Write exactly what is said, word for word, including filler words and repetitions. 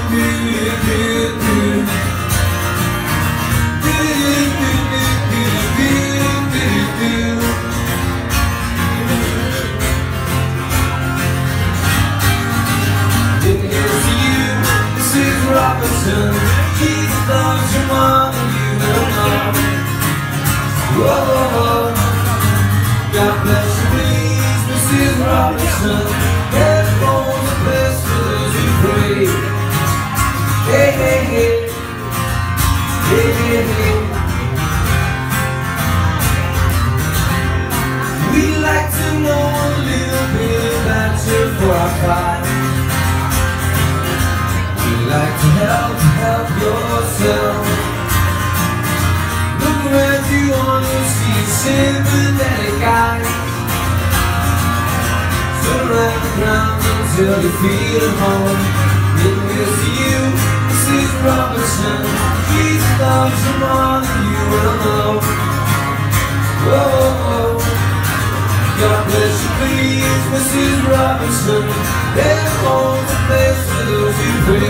Jesus loves your mom and you will know. Whoa, God bless you please, Missus Robinson. Heaven's a place for those who pray. Hey, hey, hey, hey, hey, hey. We'd like to know a little bit about you for our fight. Like to help, help yourself. Look around you on your seat, sympathetic guy. Sit around the ground until you feel at home. It will see you, Missus Robinson. Jesus loves you more than you will know. Whoa, God bless you please, Missus Robinson. There holds a place for those who pray.